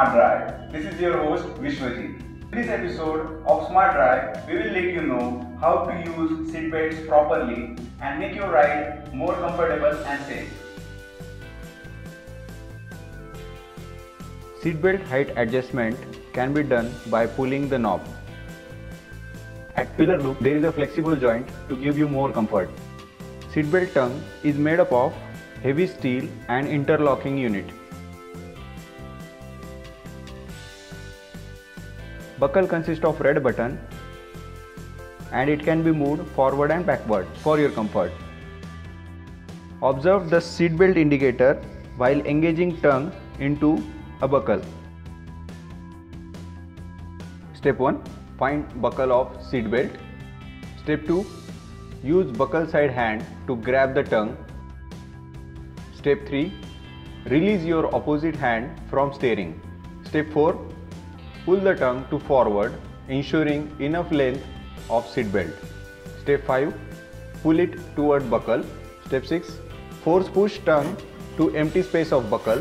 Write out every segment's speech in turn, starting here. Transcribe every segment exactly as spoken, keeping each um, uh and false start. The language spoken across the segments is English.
Smart Drive. This is your host Vishwajit. In this episode of Smart Drive, we will let you know how to use seat belts properly and make your ride more comfortable and safe. Seatbelt height adjustment can be done by pulling the knob. At pillar loop, there is a flexible joint to give you more comfort. Seatbelt tongue is made up of heavy steel and interlocking unit. Buckle consists of red button and it can be moved forward and backward for your comfort. Observe the seatbelt indicator while engaging tongue into a buckle. Step one. Find buckle of seatbelt. Step two. Use buckle side hand to grab the tongue. Step three. Release your opposite hand from steering. Step four. Pull the tongue to forward, ensuring enough length of seatbelt. Step five. Pull it toward buckle. Step six. Force push tongue to empty space of buckle.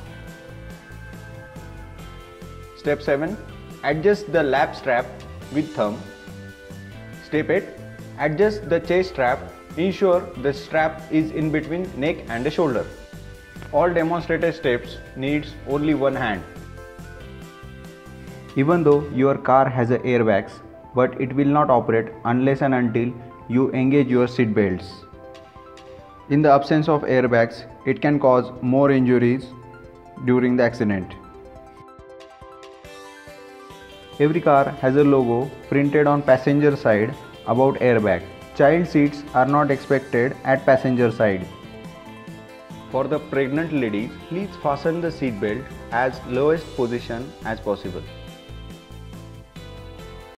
Step seven. Adjust the lap strap with thumb. Step eight. Adjust the chest strap. Ensure the strap is in between neck and the shoulder. All demonstrated steps needs only one hand. Even though your car has a airbags, but it will not operate unless and until you engage your seat belts. In the absence of airbags, it can cause more injuries during the accident. Every car has a logo printed on passenger side about airbag. Child seats are not expected at passenger side. For the pregnant ladies, please fasten the seat belt as lowest position as possible.